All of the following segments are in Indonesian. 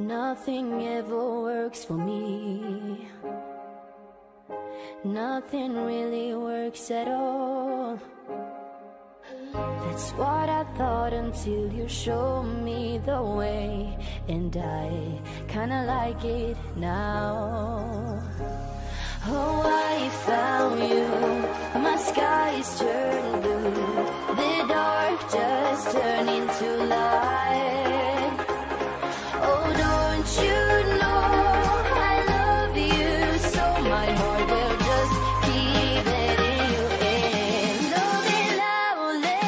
Nothing ever works for me. Nothing really works at all. That's what I thought until you showed me the way, and I kinda like it now. Oh, I found you, my skies turned blue, the dark just turned into light. Oh, don't you know I love you so, my heart will just keep letting you in. Love it loudly.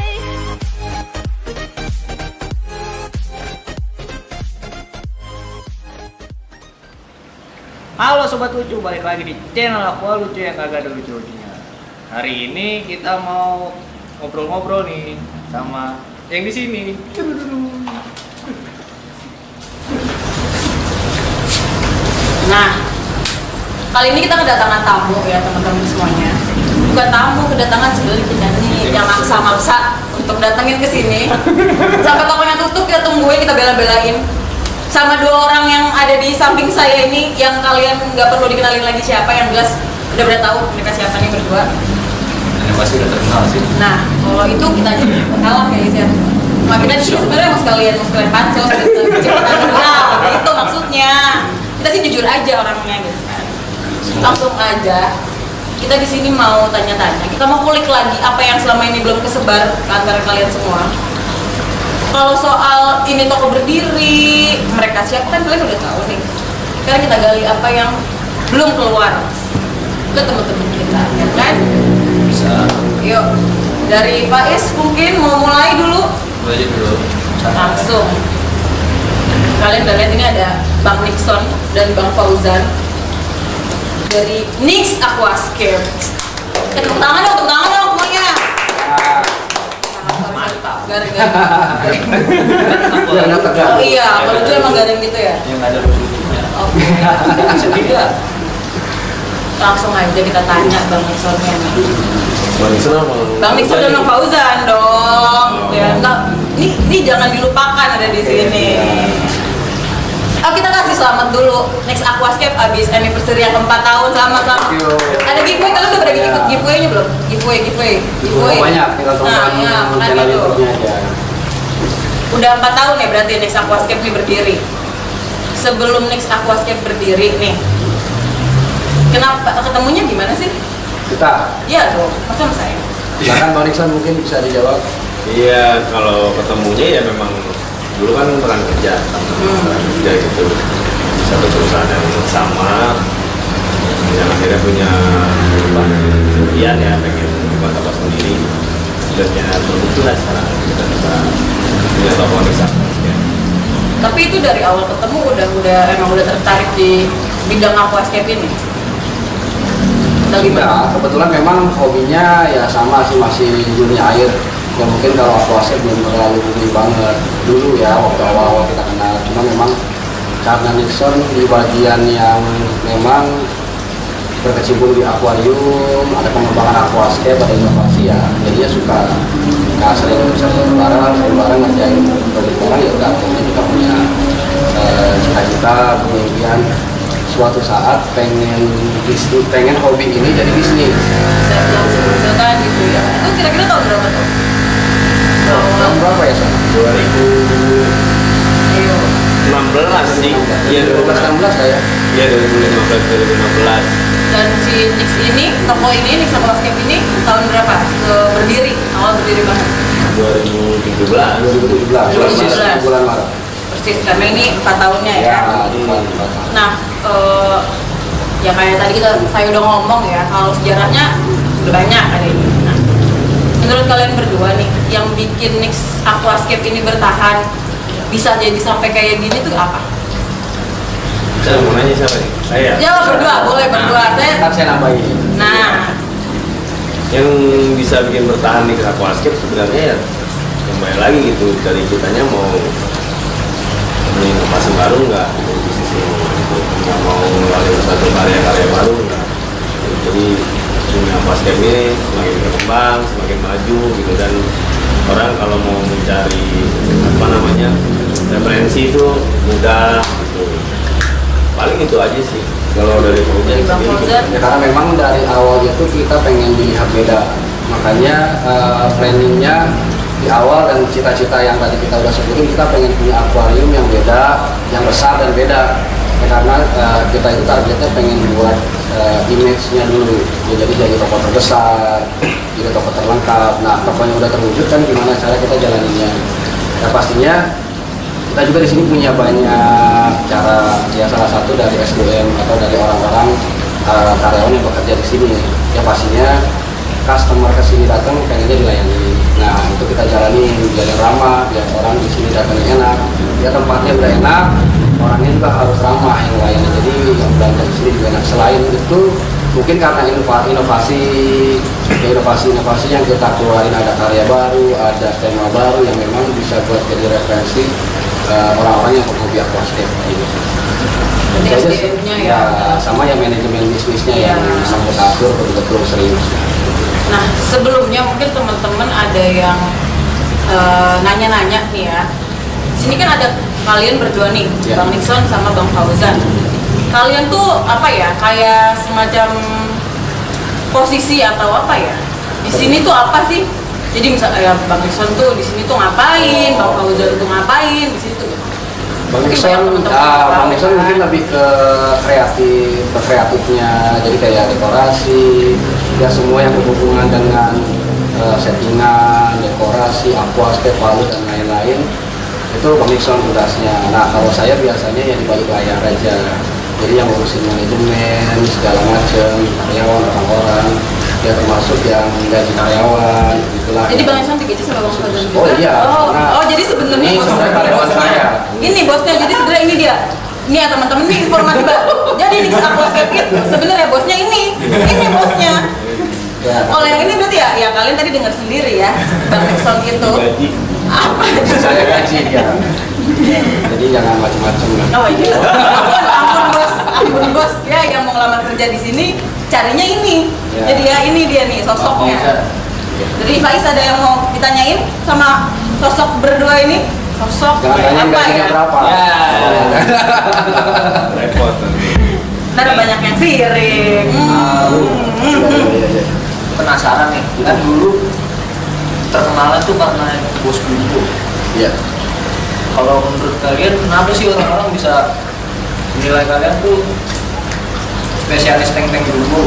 Halo Sobat Lucu, balik lagi di channel Aqua Lucu yang kagak ada lucu-lucunya. Hari ini kita mau ngobrol-ngobrol nih sama yang di sini. Nah, kali ini kita kedatangan tamu ya teman-teman semuanya. Bukan tamu, kedatangan sebenarnya penyanyi yang maksa-maksa untuk datangin ke sini. Sampai tokonya tutup kita tungguin, kita bela-belain. Sama dua orang yang ada di samping saya ini yang kalian nggak perlu dikenalin lagi siapa, yang jelas udah tahu mereka siapa nih berdua. Ini pasti udah terkenal sih. Nah, kalau itu kita aja kalah ya guys ya. Nah, kita di sini sebenarnya mau sekalian pancos gitu, kecepatan kenal, itu maksudnya. Kita sih jujur aja orangnya gitu kan. Langsung aja. Kita di sini mau tanya-tanya. Kita mau kulik lagi apa yang selama ini belum kesebar ke antara kalian semua. Kalau soal ini toko berdiri, mereka siapa kan kalian udah tahu nih. Sekarang kita gali apa yang belum keluar ke teman-teman kita, ya kan? Bisa. Yuk, dari Faiz mungkin mau mulai dulu. Mulai dulu. Langsung. Kalian udah lihat ini ada Bang Nixon dan Bang Fauzan dari Nix Aquascape. Tepuk tangan dong semuanya. Garing. Oh iya, kalau itu emang garing gitu ya? Yang ada lucu-lucunya. Oke. Bisa beda. Langsung aja kita tanya Bang Nixonnya nih. Bang Nixon dan Bang Jadi. Fauzan dong. Ya, enggak. Ini jangan dilupakan ada di sini. Oh, kita kasih selamat dulu Next Aquascape abis anniversary yang ke-4 tahun sama-sama. Ada giveaway, kalian udah pernah ikut giveaway-nya belum? Giveaway. Banyak, kita tonton channel YouTube-nya aja. Udah 4 tahun ya berarti Next Aquascape ini berdiri. Sebelum Next Aquascape berdiri nih, kenapa ketemunya gimana sih? Kita, Iya dong, masa sama saya? silakan Bang Nixon mungkin bisa dijawab. Iya, kalau ketemunya ya memang dulu kan pernah kerja kerja gitu di satu perusahaan yang sama, yang akhirnya punya impian ya pengen buat apa sendiri, dan ya terbukti lah sekarang kita bisa punya toko desa. Tapi itu dari awal ketemu emang udah tertarik di bidang aquascape ini? Atau gimana? Nah, kebetulan memang hobinya ya sama sih, masih dunia air. Ya mungkin kalau aquascape belum terlalu ini banget dulu ya waktu awal kita kenal. Cuma memang karena Nixon di bagian yang memang berkecimpung di akuarium, ada pengembangan aquascape, ada inovasi ya. Jadinya suka sering bareng ngerjain proyek orang ya udah. Akhirnya kita punya cita-cita, punya impian suatu saat pengen hobi ini jadi bisnis. Saya langsung menghasilkan gitu ya. Itu kira-kira tahun berapa tuh? Tahun berapa ya Son? 2016 sih. Iya 2016 kayak. Iya 2015. Dan si Nix ini, toko ini, Nix Aquascape ini tahun berapa? Berdiri, awal berdiri banget. 2017. 2017 bulan Maret. Persis, karena ini 4 tahunnya ya. Nah, ya kayak tadi saya udah ngomong ya, kalau sejarahnya udah banyak ada ini. Nah, menurut kalian berdua nih, yang bikin Nix Aquascape ini bertahan bisa jadi sampai kayak gini tuh apa? Saya mau nanya siapa nih? Saya. Jawab berdua, boleh berdua. Saya nambahin. Nah, Yang bisa bikin bertahan di Aquascape sebenarnya ya kembali lagi gitu, dari kitanya mau inovasi baru nggak, bisnis ini gitu, nggak mau ngeluarin satu karya-karya baru nggak. Jadi dunia Aquascape ini semakin berkembang, semakin maju gitu, dan orang kalau mau mencari apa namanya referensi itu mudah gitu. Paling itu aja sih kalau dari Fauzan Bang sendiri. Fauzan. Ya, karena memang dari awal itu kita pengen dilihat beda, makanya planningnya di awal dan cita-cita yang tadi kita udah sebutin, kita pengen punya akuarium yang beda, yang besar dan beda. Ya, karena kita itu targetnya pengen buat image-nya dulu, ya, jadi toko terbesar, jadi toko terlengkap. Nah, tokonya udah terwujud kan gimana cara kita jalaninnya? Ya pastinya kita juga di sini punya banyak cara, ya salah satu dari SDM atau dari orang-orang karyawan yang bekerja di sini. Ya pastinya customer ke sini datang pengennya dilayani. Nah, itu kita jalani biar ramah, biar orang di sini datangnya enak. Ya tempatnya udah enak, orangnya juga harus ramah yang layani. Jadi yang belanja di sini juga enak. Selain itu, mungkin karena inovasi yang kita keluarin, ada karya baru, ada tema baru yang memang bisa buat jadi referensi orang-orang yang hobi aquascape gitu. Jadi SDM-nya ya. Sama yang manajemen bisnisnya yang bisa kita atur betul-betul serius. Nah, sebelumnya mungkin teman-teman ada yang nanya-nanya nih ya. Sini kan ada kalian berdua nih, Ya. Bang Nixon sama Bang Fauzan. Kalian tuh apa ya? Kayak semacam posisi atau apa ya? Di sini tuh apa sih? Jadi misalnya ya, Bang Nixon tuh di sini tuh ngapain, Bang Fauzan tuh ngapain di situ? Bang Mungkin Nixon, banyak teman-teman tahu, Bang Nixon kan? mungkin lebih ke kreatifnya, jadi kayak dekorasi, ya semua yang berhubungan dengan settingan, dekorasi, aquascape, palu dan lain-lain, itu Bang Nixon tugasnya. Nah, kalau saya biasanya yang di balik layar aja, jadi yang ngurusin manajemen segala macam, karyawan, orang-orang, ya termasuk yang gaji karyawan, gitulah. Jadi Bang Nixon digaji sama Bang Fauzan juga? Oh iya, karena Oh, jadi sebenarnya ini sebenarnya karyawan saya. Ini bosnya, jadi sebenarnya ini dia. Ini ya teman-teman, ini informasi baru. Jadi Nix Aquascape itu sebenarnya bosnya ini bosnya. Ya, Kalau yang ini berarti ya kalian tadi dengar sendiri ya, Bang Nixon itu. Gaji. Apa? saya gaji ya. Jadi jangan macam-macam lah. Oh iya. Ampun bos, ya yang mau ngelamar kerja di sini carinya ini. Ya. Jadi ya ini dia nih sosoknya. Jadi Faiz ada yang mau ditanyain sama sosok berdua ini? Sosok Jangan tanya apa gajinya ya? berapa. Ya. Repot nanti. Ntar banyak yang siring. Iya. Penasaran nih, kan dulu terkenalnya tuh karena bos bumbu. Iya. Kalau menurut kalian kenapa sih orang-orang bisa menilai kalian tuh spesialis tank-tank bumbu?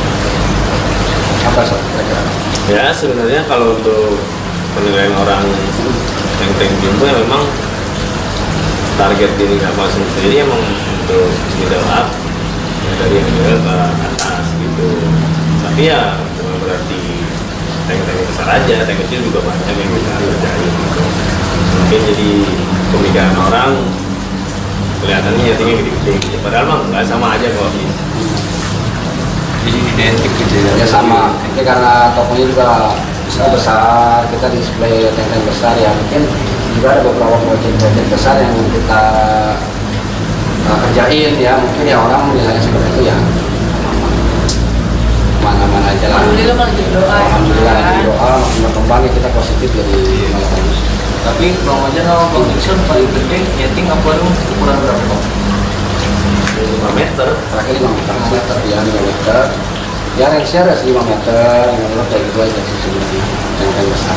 Apa sob? Kira-kira? Ya sebenarnya kalau untuk penilaian orang tank-tank jumbo ya memang target diri apa sendiri emang untuk middle up ya, dari yang middle ke atas gitu. Tapi ya bukan berarti tank-tank besar aja, tank kecil juga banyak yang bisa kerjain gitu. Mungkin jadi pemikiran orang kelihatannya ya tinggi gede-gede gitu. Padahal mah nggak sama aja kok. Jadi identik gitu Ya sama. Ini karena tokonya juga besar, kita display tank-tank besar ya, mungkin juga ada beberapa proyek-proyek besar yang kita kerjain ya, mungkin ya orang menilainya seperti itu ya mana-mana aja lah. Alhamdulillah kalau jadi doa. Alhamdulillah Ya, jadi doa makin berkembang ya kita positif jadi malah bagus. Tapi Bang Ojan sama Bang Nixon paling gede nyeting akuarium ukuran berapa Bang? 5 meter. Terakhir 5 meter ya, 5 meter ya, range-nya ada 5 meter, 5 meter kayak gitu aja sih sebenarnya tank-tank besar.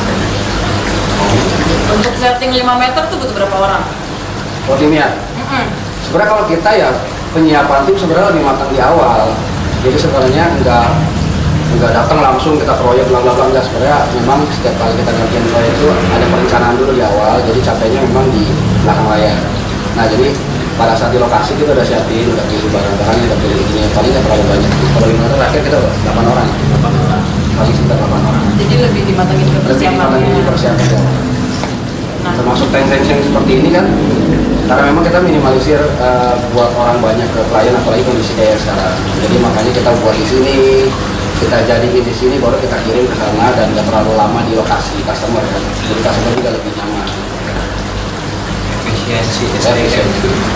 Untuk setting 5 meter tuh butuh berapa orang? Oh timnya, sebenarnya kalau kita ya penyiapan tim sebenarnya lebih matang di awal. Jadi sebenarnya nggak datang langsung kita proyek bla bla bla, enggak. Sebenarnya memang setiap kali kita ngerjain proyek itu ada perencanaan dulu di awal. Jadi capeknya memang di belakang layar. Nah jadi pada saat di lokasi kita udah siapin, udah pilih barang-barang, udah pilih ini, paling nggak terlalu banyak. Kalau di motor terakhir kita 8 orang, 8 orang. paling sekitar 8 orang. Jadi lebih dimatengin ke Lebih persiapannya. di persiapan ya. Nah, Termasuk tank-tank yang seperti ini kan, karena memang kita minimalisir buat orang banyak ke klien, apalagi kondisi kayak sekarang. Jadi makanya kita buat di sini, kita jadiin di sini, baru kita kirim ke sana dan nggak terlalu lama di lokasi customer kan. Jadi customer juga lebih nyaman. Efisiensi Efisien.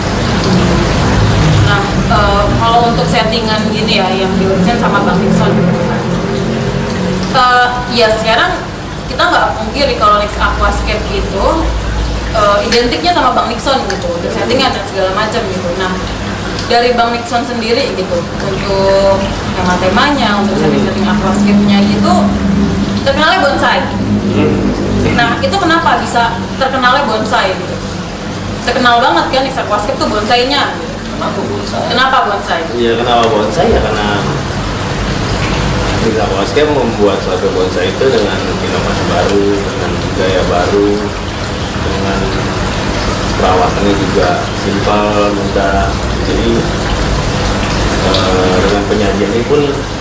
nah kalau untuk settingan gini ya yang diurusin sama Bang Nixon. Ya sekarang kita nggak pungkiri kalau Nix Aquascape itu identiknya sama Bang Nixon gitu, untuk settingan dan segala macam gitu. Nah, dari Bang Nixon sendiri gitu, untuk tema-temanya, untuk setting-setting aquascape-nya gitu, terkenalnya bonsai. Nah, itu kenapa bisa terkenalnya bonsai gitu? Terkenal banget kan Nix Aquascape tuh bonsainya. Kenapa bonsai? Kenapa bonsai? Iya, kenapa bonsai ya karena Nix Aquascape membuat suatu bonsai itu dengan inovasi baru, dengan gaya baru, dengan perawatannya juga simpel, mudah. Jadi dengan penyajiannya pun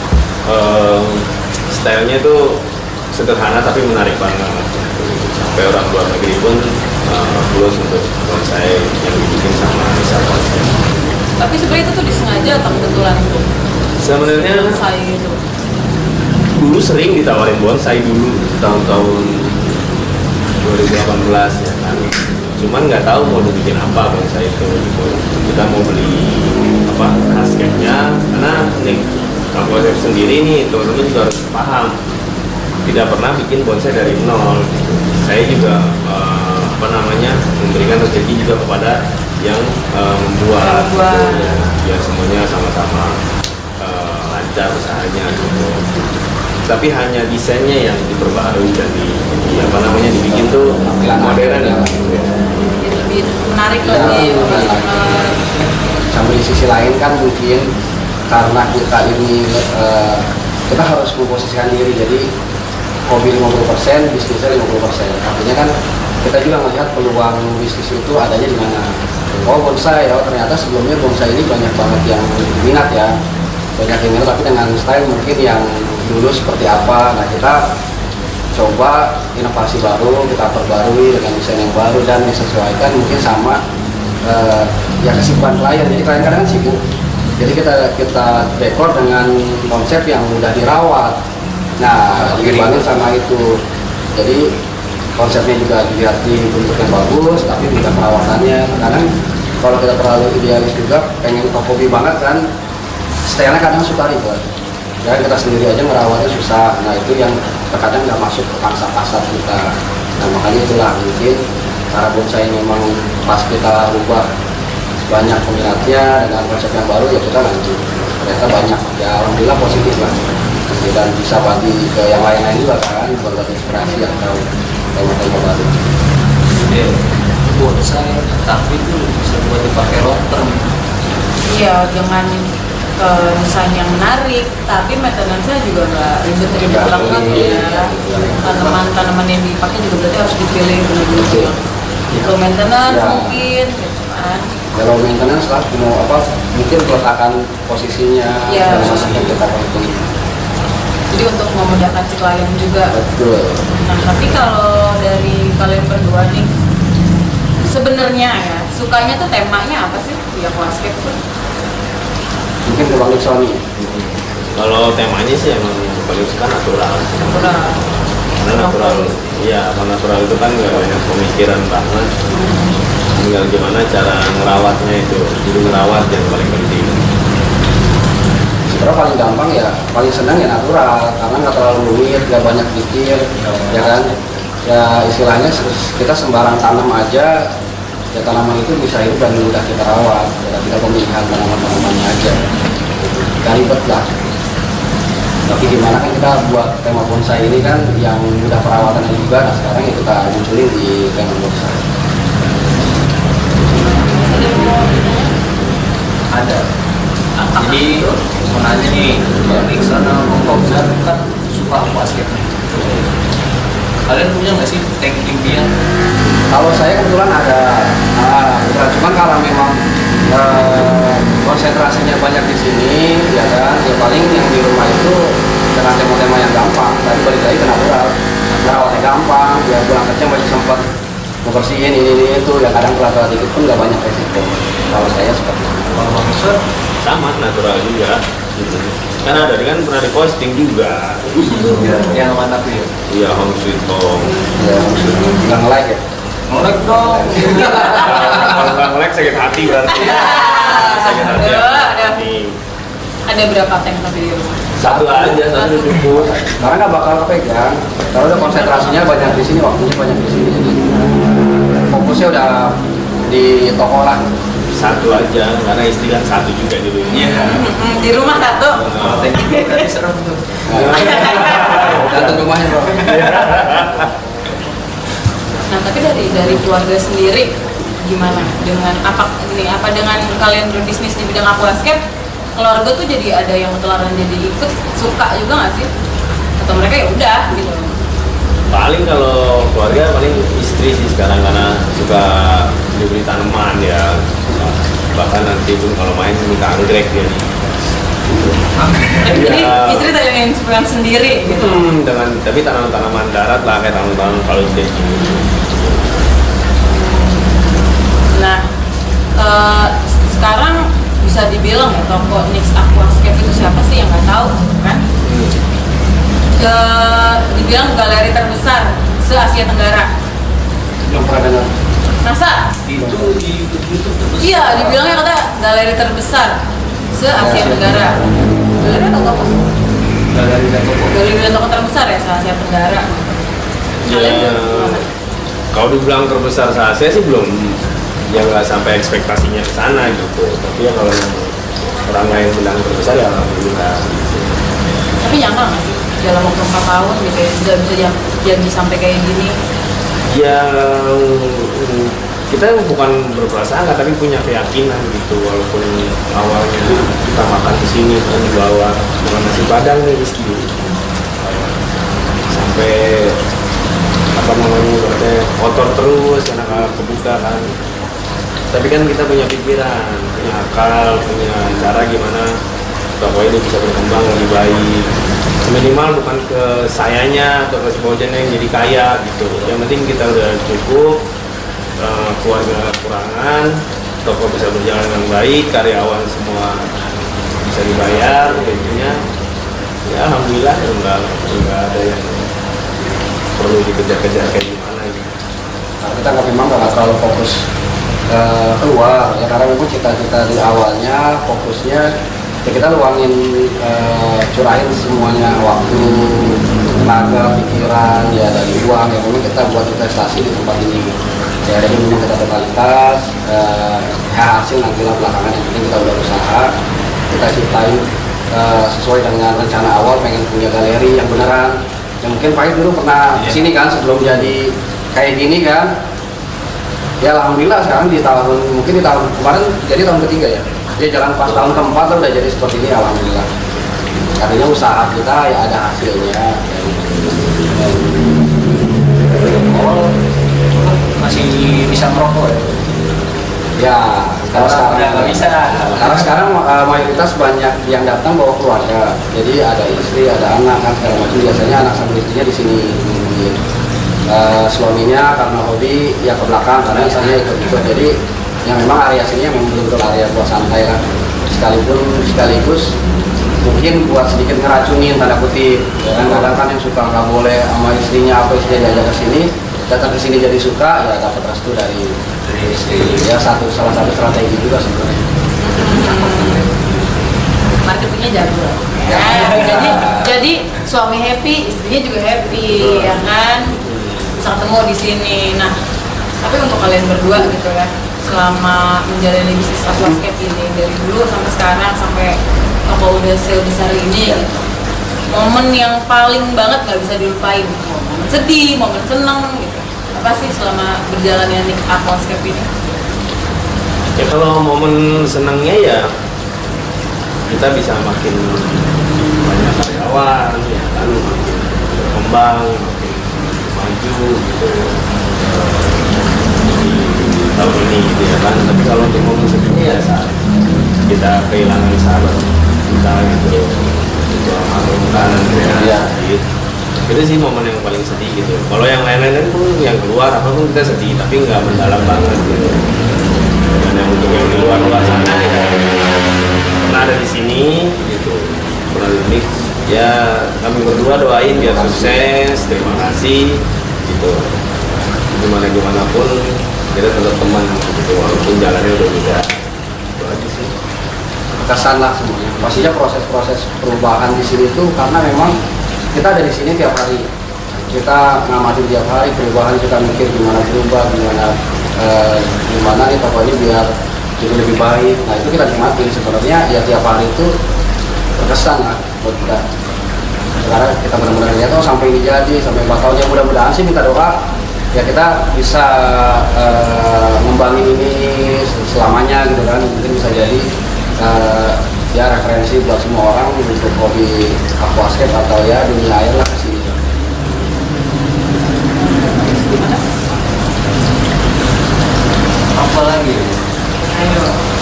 stylenya itu sederhana tapi menarik banget. Sampai orang luar negeri pun plus untuk bonsai yang dibikin sama Nix Aquascape. Tapi sebenarnya itu tuh disengaja atau kebetulan tuh? Sebenarnya Bonsai gitu. dulu sering ditawarin bonsai dulu tahun-tahun 2018 ya kan. Cuman nggak tahu mau dibikin apa bonsai itu. Gitu. Kita mau beli apa cascade-nya karena Nix Aquascape sendiri nih teman-teman juga harus paham. Tidak pernah bikin bonsai dari nol. Saya juga memberikan rezeki juga kepada yang membuat gitu, ya, biar semuanya sama-sama lancar usahanya gitu. Tapi hanya desainnya yang diperbarui dan dibikin tuh modern ya. Lebih menarik Ya, lagi iya. customer. Sampai di sisi lain kan mungkin karena kita ini kita harus memposisikan diri, jadi hobi 50%, bisnisnya 50%. Artinya kan kita juga melihat peluang bisnis itu adanya di mana. Oh bonsai, oh ternyata sebelumnya bonsai ini banyak banget yang minat ya, banyak yang minat, tapi dengan style mungkin yang dulu seperti apa. Nah kita coba inovasi baru, kita perbarui dengan desain yang baru dan disesuaikan mungkin sama ya kesibukan klien. Jadi klien kadang kan sibuk, jadi kita dekor dengan konsep yang mudah dirawat. Nah dibanding sama itu, jadi konsepnya juga dilihat di bentuk yang bagus, tapi juga perawatannya. Kadang kalau kita terlalu idealis juga, pengen hobi banget kan, stylenya kadang suka ribet. Ya kita sendiri aja merawatnya susah. Nah itu yang terkadang nggak masuk ke pangsa pasar kita. Nah makanya itulah mungkin cara bonsai memang pas kita rubah banyak peminatnya dengan konsep yang baru, ya kita lanjut. Ternyata banyak, ya alhamdulillah positif lah. Dan bisa bagi ke yang lain-lain juga kan, buat inspirasi atau tema-tema baru. Jadi bonsai tapi itu bisa buat dipakai long term. Iya, dengan desain yang menarik, tapi maintenance-nya juga nggak ribet-ribet banget ya. Tanaman-tanaman yang dipakai juga berarti harus dipilih benar-benar. Low maintenance Ya. mungkin, gitu kan. Kalau maintenance lah, mau apa, mungkin peletakan posisinya Ya. dan yang kita perhitungin. Jadi untuk memudahkan si klien juga. Betul. Nah, tapi kalau dari kalian berdua nih, sebenarnya ya, sukanya tuh temanya apa sih di Aquascape tuh? Mungkin ke Bang Nixon nih. Kalau temanya sih emang paling suka natural. Udah. Karena natural, iya, kalau natural itu kan nggak banyak pemikiran banget. Tinggal gimana cara ngerawatnya itu, jadi ngerawat yang paling penting. Sebenarnya paling gampang ya, paling senang ya natural, karena nggak terlalu rumit, nggak banyak pikir, ya kan? Ya istilahnya kita sembarang tanam aja, ya tanaman itu bisa hidup dan mudah kita rawat. Ya, kita pemilihan tanaman-tanamannya aja, nggak ribet lah. Tapi gimana kan kita buat tema bonsai ini kan yang mudah perawatannya juga, nah sekarang ya kita munculin di tema bonsai. Ada. Jadi mau nanya nih, Bang Nixon sama Bang Fauzan kan suka aquascape. Kalian punya nggak sih tank impian? Kalau saya kebetulan ada, kebetulan. Cuman kalau memang konsentrasinya banyak di sini, ya kan, ya paling yang di rumah itu dengan tema-tema yang gampang. Tadi balik lagi ke natural, perawatnya gampang, ya pulang kerja masih sempat membersihin ini itu, ya kadang pelan dikit pun nggak banyak resiko. Kalau saya seperti itu. Kalau Bang Nixon, Sama natural juga. Gitu. Kan ada kan pernah di posting juga. yang mana tuh ya? Iya, home sweet home. Ya, nggak nge-like ya. Nge-like dong. Kalau nggak nge-like sakit hati berarti. Sakit hati. Ada. Ada berapa tank tadi? Satu aja, satu cukup. Karena nggak bakal kepegang. Kalau udah konsentrasinya banyak di sini, waktunya banyak di sini, jadi fokus fokusnya udah di toko lah. Satu aja, karena istri kan satu juga di rumah. Iya. Di rumah satu. Kalau teknik berarti serem tuh. Gantung rumahnya bro. Nah, tapi dari keluarga sendiri gimana dengan apa dengan kalian berbisnis di bidang aquascape? Keluarga tuh jadi ada yang ketularan jadi ikut suka juga nggak sih? Atau mereka ya udah gitu? Paling kalau keluarga paling istri sih sekarang karena suka beli tanaman ya, bahkan nanti pun kalau main minta anggrek dia nih. Jadi istri tanya inspiran sendiri gitu. Dengan tapi tanaman-tanaman darat lah kayak tanaman paus kayak gini. Nah, sekarang bisa dibilang ya toko Nix Aquascape itu siapa sih yang nggak tahu kan? Dibilang galeri terbesar se-Asia Tenggara. Belum pernah dengar. Masa? Itu di YouTube. Iya, dibilangnya kata galeri terbesar se-Asia Tenggara. Galeri atau toko? Galeri dan toko. Galeri dan toko terbesar ya se-Asia Tenggara. Kalian gimana? Kalau dibilang terbesar se-Asia sih belum, ya nggak sampai ekspektasinya ke sana gitu. Tapi ya kalau orang lain bilang terbesar ya alhamdulillah. Tapi nyangka nggak sih dalam waktu 4 tahun gitu ya sudah bisa jadi sampai kayak gini? Ya kita bukan berprasangka tapi punya keyakinan gitu, walaupun awalnya kita makan di sini kan dibawa makan nasi padang nih istri sampai apa namanya katanya kotor terus karena nggak kebuka kan, tapi kan kita punya pikiran, punya akal, punya cara gimana toko ini bisa berkembang lebih baik, minimal bukan ke sayanya atau ke si Bojannya yang jadi kaya gitu, yang penting kita udah cukup, keluarga kekurangan, toko bisa berjalan dengan baik, karyawan semua bisa dibayar, intinya ya alhamdulillah enggak ada yang perlu dikejar-kejar kayak gimana gitu. Karena kita memang nggak terlalu fokus keluar ya, karena memang cita-cita di awalnya fokusnya ya kita luangin curahin semuanya, waktu, tenaga, pikiran ya dari uang ya, memang kita buat investasi di tempat ini ya, jadi memang kita totalitas hasil nantilah belakangan, yang penting kita udah usaha, kita ciptain sesuai dengan rencana awal pengen punya galeri yang beneran. Ya mungkin Pak dulu pernah kesini kan sebelum jadi kayak gini kan. Ya alhamdulillah sekarang di tahun kemarin jadi tahun ketiga ya. Dia jalan pas tahun keempat udah jadi seperti ini alhamdulillah. Artinya usaha kita ya ada hasilnya. Oh, masih bisa merokok ya? Ya, kalau sekarang nggak bisa. Karena sekarang mayoritas banyak yang datang bawa keluarga, jadi ada istri, ada anak kan segala macam. Biasanya anak sama istrinya di sini nungguin. Suaminya karena hobi ya ke belakang karena misalnya ikut-ikut. Jadi yang memang area sini memang betul-betul area buat santai kan. Sekaligus mungkin buat sedikit ngeracunin tanda kutip. Kadang-kadang kan yang suka nggak boleh sama istrinya apa istrinya diajak ke sini, datang ke sini jadi suka ya dapat restu dari istri ya, salah satu strategi juga sebenarnya. Marketingnya jago ya. Jadi suami happy, istrinya juga happy. Betul. Ya kan, bisa ketemu di sini. Nah, tapi untuk kalian berdua gitu ya, selama menjalani bisnis aquascape ini dari dulu sampai sekarang sampai toko udah sebesar ini gitu, momen yang paling banget nggak bisa dilupain, momen sedih, momen seneng gitu, apa sih selama berjalannya nih aquascape ini? Ya kalau momen senangnya ya kita bisa makin banyak karyawan ya kan, makin berkembang, makin maju gitu di tahun ini gitu ya kan. Tapi kalau untuk momen sedihnya ya saat kita kehilangan sahabat kita gitu, itu almarhum ya gitu. Itu sih momen yang paling sedih gitu. Kalau yang lain-lain pun yang keluar apapun kita sedih, tapi nggak mendalam banget gitu. Dan yang untuk yang di luar sana ya pernah ada di sini gitu, pernah di Nix ya, kami berdua doain biar sukses, terima kasih gitu. Gimana pun kita tetap teman gitu, walaupun jalannya udah beda. Itu aja sih. Kesan lah semuanya. Pastinya proses-proses perubahan di sini tuh karena memang kita ada di sini tiap hari, kita ngamati tiap hari perubahan, kita mikir gimana berubah, gimana gimana nih toko ini biar jadi lebih baik. Nah itu kita nikmatin sebenarnya ya, tiap hari itu berkesan lah buat kita. Sekarang kita benar-benar lihat sampai ini jadi, sampai 4 tahun, ya mudah-mudahan sih minta doa ya kita bisa ngembangin ini selamanya gitu kan. Mungkin bisa jadi ya referensi buat semua orang untuk hobi aquascape atau ya dunia air lah sih. Apa lagi? Ayo.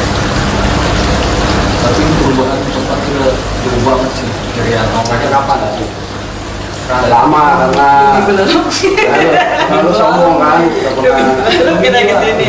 Tapi perubahan tempat udah jauh banget sih dari yang Makanya awalnya. kapan sih? Lama karena lalu sombong kan, udah pernah. Kita kesini.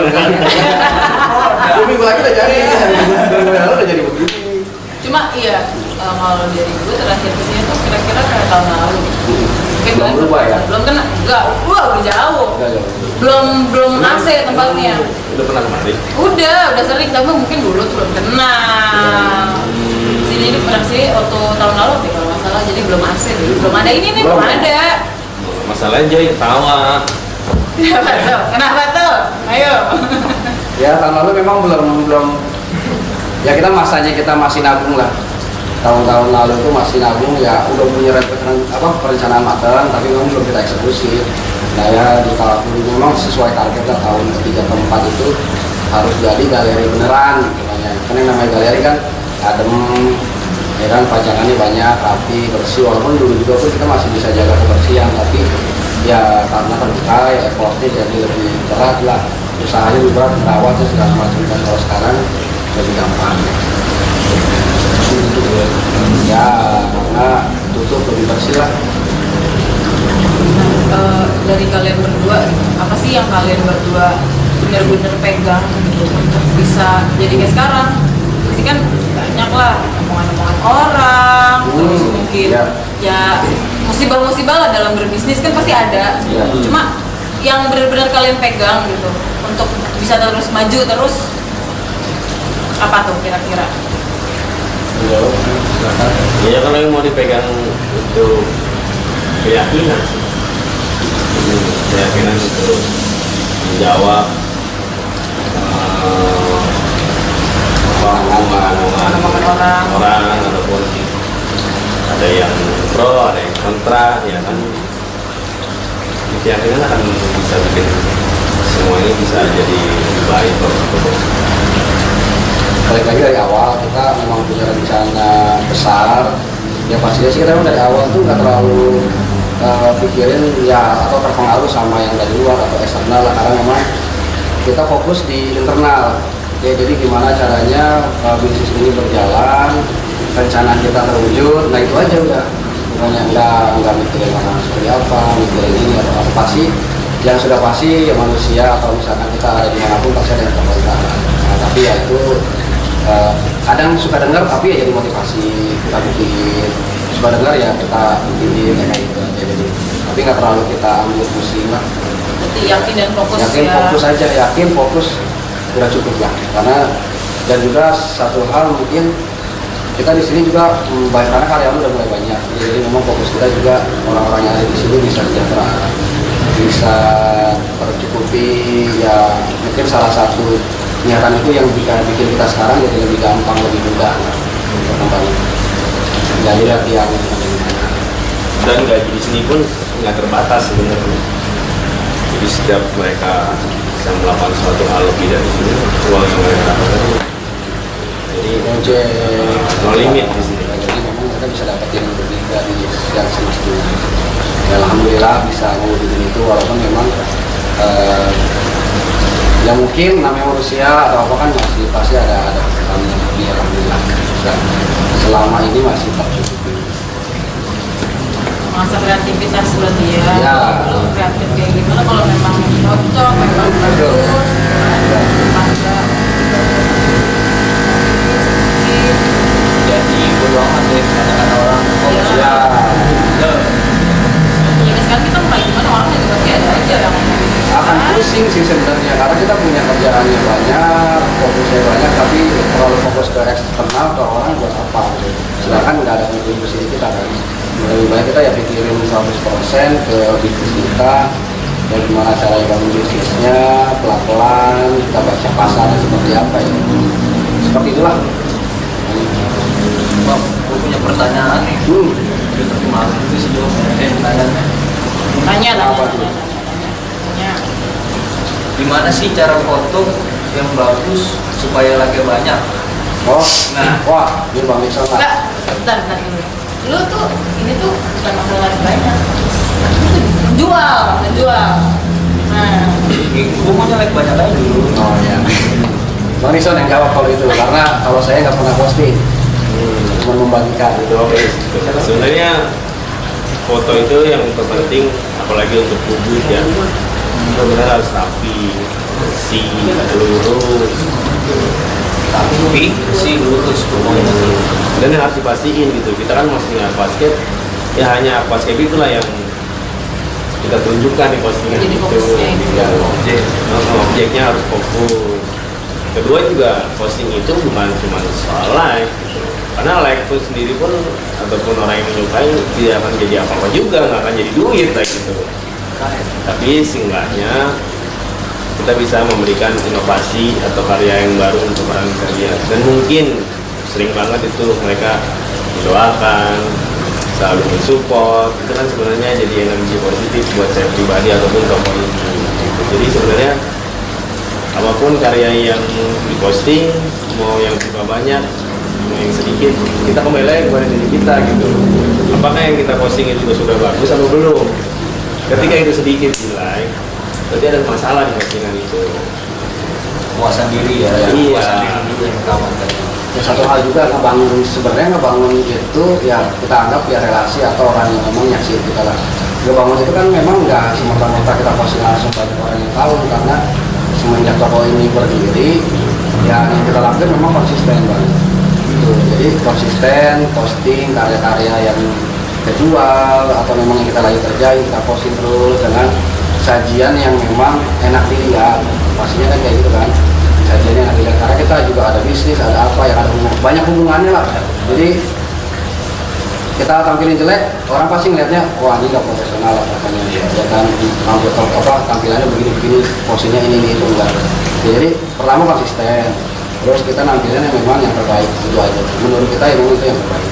Dua minggu lagi udah jadi, udah jadi begini. Cuma iya, kalau dari gue terakhir kesini tuh kira-kira kayak tahun lalu. Mungkin Belum berubah ya? Belum kena, enggak, udah jauh. Udah jauh. Belum AC tempatnya. Udah pernah kemari? Udah sering, tapi mungkin dulu tuh belum kenal. Sini ini pernah sih waktu tahun lalu deh kalau nggak salah, jadi belum AC deh. Belum ada ini nih, belum ada. Masalahnya jadi ketawa. Kenapa tuh? Ayo. Ya tahun lalu memang belum ya kita masanya kita masih nabung lah. Tahun-tahun lalu itu masih nabung ya, udah punya perencanaan matang tapi memang belum kita eksekusi. Nah ya di tahun memang sesuai target lah, tahun ketiga keempat itu harus jadi galeri beneran katanya. Karena yang namanya galeri kan adem, ya kan pajangannya banyak, rapi, bersih. Walaupun dulu juga pun kita masih bisa jaga kebersihan, tapi ya karena terbuka ya effortnya jadi lebih berat lah, usahanya lebih berat, merawat segala macam. Dan kalau sekarang lebih gampang ya, karena tutup lebih bersih lah. Dari kalian berdua, apa sih yang kalian berdua bener-bener pegang gitu untuk bisa jadi kayak sekarang? Pasti kan banyak lah omongan-omongan orang, terus mungkin ya musibah-musibah lah dalam berbisnis kan pasti ada. Cuma yang benar-benar kalian pegang gitu untuk bisa terus maju terus, apa tuh kira-kira? Ya kalau yang mau dipegang itu keyakinan sih. Keyakinan untuk menjawab omongan orang ataupun ada yang pro, ada yang kontra, ya kan. Keyakinan akan bisa bikin semuanya bisa jadi lebih baik kok. Balik lagi dari awal kita memang punya rencana besar. Ya pastinya sih kita memang dari awal tuh nggak terlalu pikirin ya atau terpengaruh sama yang dari luar atau eksternal lah, karena memang kita fokus di internal. Ya jadi gimana caranya bisnis ini berjalan, rencana kita terwujud. Nah itu aja udah, bukannya nggak mikirin orang seperti apa, mikirin ini atau apa. Pasti yang sudah pasti ya manusia atau misalkan kita ada dimanapun pasti ada yang terkontak. Nah, tapi ya itu kadang suka dengar tapi ya jadi motivasi kita bikin, suka dengar ya kita bikin ya kayak gitu aja. Jadi tapi nggak terlalu kita ambil pusing lah. Berarti yakin dan fokus Yakin ya. fokus aja, yakin fokus udah cukup lah. Karena dan juga satu hal mungkin kita di sini juga karena karyawan udah mulai banyak, jadi memang fokus kita juga orang-orang yang ada di sini bisa sejahtera, bisa tercukupi. Ya mungkin salah satu niatan itu yang bikin kita sekarang jadi lebih gampang, lebih mudah untuk kembali. Jadi latihan Dan gaji di sini pun nggak terbatas sebenarnya. Jadi setiap mereka bisa melakukan suatu hal lebih dari sini, uang yang mereka dapatkan. Jadi no limit di sini. Jadi memang mereka bisa dapetin lebih dari yang semestinya. Ya, alhamdulillah bisa ngewujudin itu, walaupun memang ya mungkin namanya manusia atau apa kan masih pasti ada kekurangan, tapi alhamdulillah bisa selama ini masih tercukupi. Masa kreativitas berarti ya. Ya. Lo kreatif kayak gimana kalau memang cocok, memang bagus, ada. Jadi bodo amat deh kata-kata orang. Ya. Ya. Ya sekarang kita mulai gimana orang juga pasti ada aja yang Akan pusing sih sebenarnya karena kita punya kerjaannya banyak, fokusnya banyak, tapi terlalu fokus ke eksternal ke orang buat apa gitu. Sedangkan nggak ada kontribusi kita kan. Lebih baik kita ya pikirin 100% ke bisnis kita, ya gimana cara bangun bisnisnya, pelan-pelan kita baca pasarnya seperti apa ya, seperti itulah. Bang, gue punya pertanyaan nih. Kita kemarin itu sebelumnya nanya. Tanya. Gimana sih cara foto yang bagus supaya lagi banyak? Oh, Nah. wah, ini Bang Nixon lah. Enggak, bentar dulu. Lu tuh, ini tuh bukan masalah banyak. Menjual. Nah, Gue mau like banyak aja dulu. Oh ya. Bang Nixon yang jawab kalau itu, karena kalau saya nggak pernah posting, cuma membagikan. Itu oke. Sebenarnya foto itu yang terpenting, apalagi untuk publik ya, benar-benar harus rapi, bersih, lurus. Tapi sih lurus pokoknya. Dan yang harus dipastiin gitu, kita kan masih aquascape, ya hanya aquascape itulah yang kita tunjukkan di postingan Jadi itu. fokusnya itu. Ya, objeknya harus fokus. Kedua juga posting itu bukan cuma soal like gitu. Karena like itu sendiri pun ataupun orang yang menyukai tidak akan jadi apa-apa juga, nggak akan jadi duit like gitu. Tapi seenggaknya kita bisa memberikan inovasi atau karya yang baru untuk orang kerja. Dan mungkin sering banget itu mereka mendoakan, selalu mensupport. Itu kan sebenarnya jadi energi positif buat saya pribadi ataupun toko ini. Jadi sebenarnya apapun karya yang diposting, mau yang juga banyak, mau yang sedikit, kita kembali lagi kepada diri kita gitu. Apakah yang kita posting itu sudah bagus atau belum? Ketika itu sedikit di like, berarti ada masalah di postingan itu. Puasan diri ya. Iya. Puasan diri juga yang kawan tadi. Ya, satu hal juga ngebangun itu ya kita anggap ya relasi atau orang yang memang nyaksiin kita lah. Ngebangun itu kan memang nggak semata-mata kita posting langsung pada orang yang tahu, karena semenjak toko ini berdiri ya yang kita lakukan memang konsisten banget. Gitu. Jadi konsisten posting karya-karya yang kejual atau memang yang kita lagi kerjain, kita posting terus dengan sajian yang memang enak dilihat. Pastinya kan kayak gitu kan, sajian yang enak dilihat, karena kita juga ada bisnis, ada apa yang ada banyak hubungannya lah. Jadi kita tampilin jelek, orang pasti ngeliatnya wah ini gak profesional lah katanya, ya kan tampilannya begini-begini, posisinya ini itu enggak. Jadi pertama konsisten, terus kita nampilin yang memang yang terbaik itu aja. Menurut kita yang itu yang terbaik.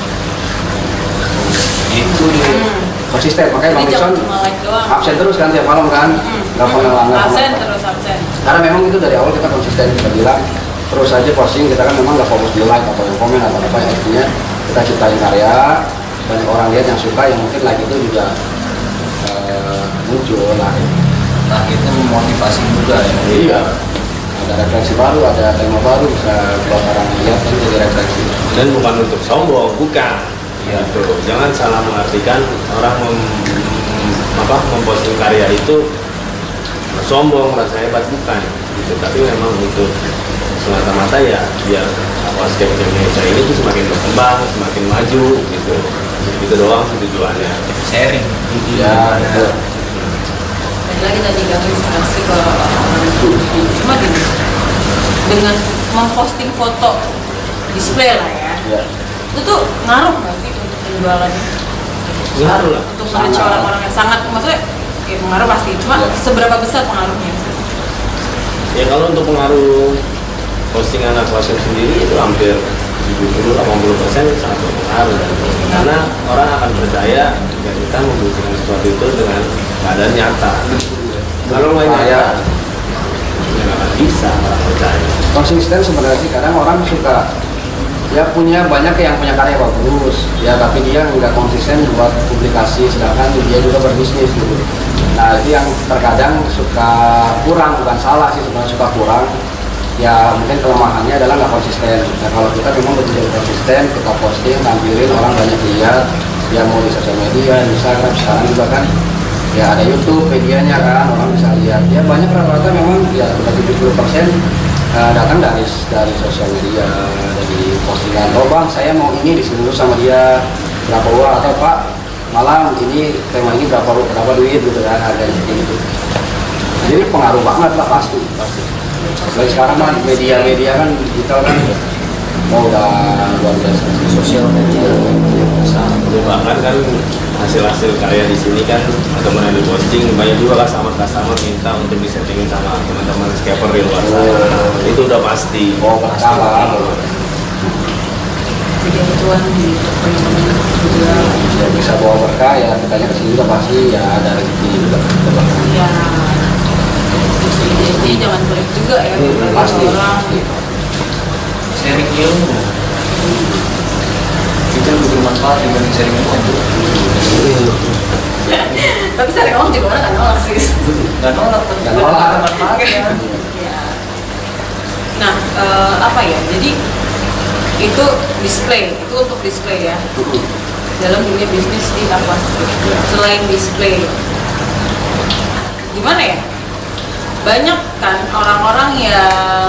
Itu dia. Konsisten, makanya Bang Jadi Nixon jangan cuma like doang. absen terus kan tiap malam kan, nggak pernah langgar. absen terus absen. Karena memang itu dari awal kita konsisten, kita bilang terus aja posting, kita kan memang nggak fokus di like atau yang komen atau apa ya, artinya kita ciptain karya, banyak orang lihat yang suka, yang mungkin like itu juga muncul lah. Nah itu memotivasi juga ya. Iya, ada referensi baru, ada tema baru, bisa buat orang lihat kan jadi referensi. Dan bukan untuk sombong, bukan. Iya. Gitu. Jangan salah mengartikan orang memposting karya itu sombong, merasa hebat, bukan. Gitu. Tapi memang untuk semata-mata ya biar aquascape Indonesia ini tuh semakin berkembang, semakin maju gitu. Itu doang tujuannya. Sharing. Ya, betul. Dan lagi tadi kami inspirasi ke orang-orang. Cuma gini, dengan memposting foto display lah ya, Ya. itu tuh ngaruh nggak sih untuk penjualannya? Ngaruh lah. Untuk mereach Sangat. orang-orang yang sangat, maksudnya ya pengaruh pasti. Cuma Ya. seberapa besar pengaruhnya sih? Ya kalau untuk pengaruh postingan aquascape sendiri itu hampir 70-80% sangat berpengaruh, karena orang akan percaya jika kita membuktikan sesuatu itu dengan keadaan nyata. Kalau nggak nyata, ya nggak akan bisa orang percaya. Konsisten sebenarnya sih, kadang orang suka ya punya banyak yang punya karya bagus ya, tapi dia nggak konsisten buat publikasi, sedangkan dia juga berbisnis gitu. Nah itu yang terkadang suka kurang, bukan salah sih sebenarnya, suka kurang ya, mungkin kelemahannya adalah nggak konsisten. Nah kalau kita memang betul-betul konsisten, kita posting, tampilin, orang banyak lihat ya, mau di sosial media, di Instagram, sekarang juga kan ya ada YouTube medianya kan, orang bisa lihat ya, banyak rata-rata memang ya udah 70% datang dari sosial media, dari postingan. Oh bang, saya mau ini disuruh dulu sama dia berapa uang, atau pak malam ini tema ini berapa duit gitu kan, harganya gitu. Jadi pengaruh banget lah, pasti. Jadi sekarang kan media kan digital kan mau udah luar biasa. Sosial media sangat Bahkan kan hasil-hasil karya di sini kan teman yang diposting banyak juga customer minta untuk disettingin sama teman-teman scaper di luar sana. Itu udah pasti. Oh, berkala. Jadi acuan di teman-teman juga. Ya bisa bawa berkah ya, kitanya kesini juga pasti ya ada rezeki juga. Ya. Jadi jangan pelit juga ya Pasti. orang. Sharing ilmu. Itu lebih bermanfaat dibanding sharing ilmu. Tapi sharing orang juga orang nggak nolak sih. Nggak nolak, tapi Nggak nolak. ada manfaatnya. Ya. Nah, apa ya? Jadi itu display, itu untuk display ya. Dalam dunia bisnis di Aquascape. Selain display, gimana ya? Banyak kan orang-orang yang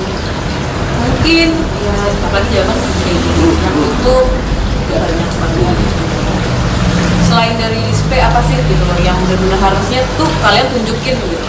mungkin ya apalagi zaman kayak gini yang tutup banyak banget. Selain dari display apa sih gitu loh yang benar-benar harusnya tuh kalian tunjukin gitu.